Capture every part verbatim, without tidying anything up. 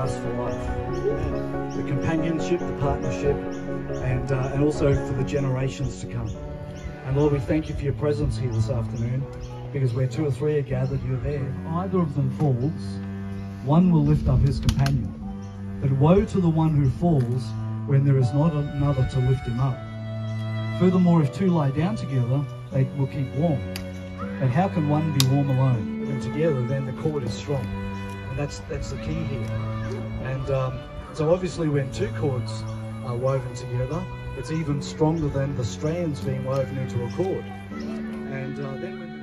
last for life. The companionship, the partnership, and, uh, and also for the generations to come. And Lord, we thank you for your presence here this afternoon, because where two or three are gathered, you're there. If either of them falls, one will lift up his companion. But woe to the one who falls when there is not another to lift him up. Furthermore, if two lie down together, they will keep warm. But how can one be warm alone? When together, then the cord is strong. And that's, that's the key here. And um, so obviously when two cords are woven together, it's even stronger than the strands being woven into a cord. And uh, then when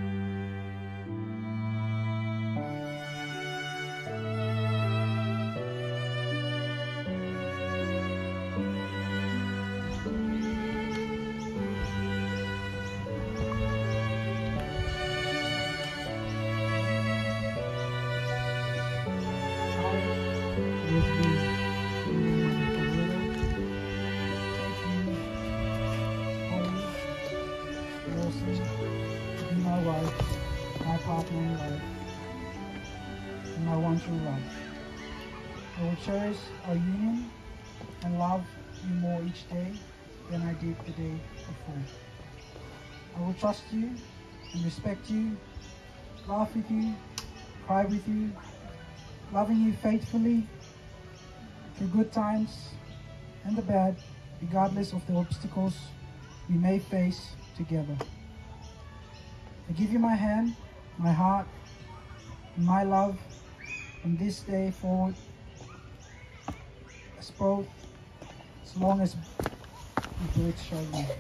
my wife, my partner in life, and my one true love. I will cherish our union and love you more each day than I did the day before. I will trust you and respect you, laugh with you, cry with you, loving you faithfully through good times and the bad, regardless of the obstacles we may face together. I give you my hand, my heart, and my love from this day forward, as both, as long as we both shall live.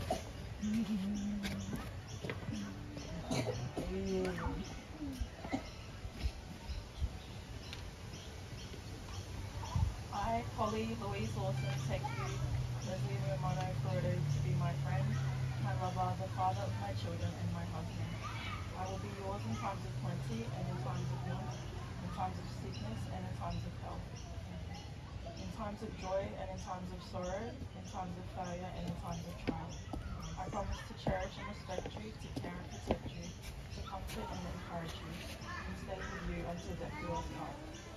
I, Polly Louise Lawson, take you, Leslie Romano Corrido, to be my friend, my lover, the father of my children, and my husband. I will be yours in times of plenty and in times of want, in times of sickness and in times of health, in times of joy and in times of sorrow, in times of failure and in times of trial. I promise to cherish and respect you, to care and protect you, to comfort and encourage you, and stay with you until death do us part.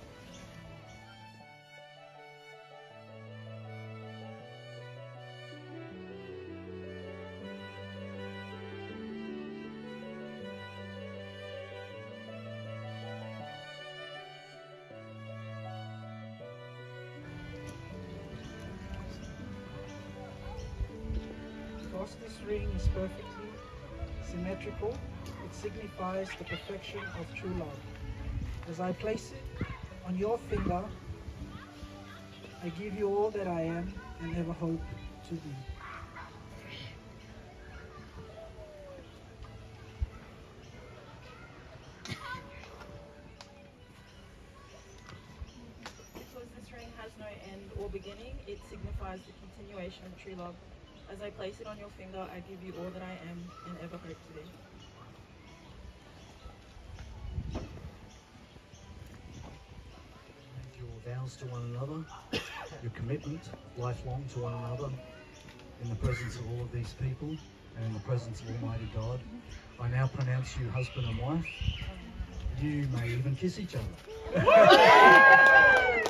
Because this ring is perfectly symmetrical, it signifies the perfection of true love. As I place it on your finger, I give you all that I am and ever hope to be. Because this ring has no end or beginning, it signifies the continuation of true love. As I place it on your finger, I give you all that I am and ever hope to be. make your vows to one another, your commitment lifelong to one another, in the presence of all of these people and in the presence of Almighty God. I now pronounce you husband and wife. You may even kiss each other.